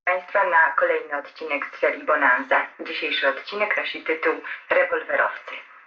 Państwa na kolejny odcinek z serii Bonanza. Dzisiejszy odcinek nosi tytuł Rewolwerowcy.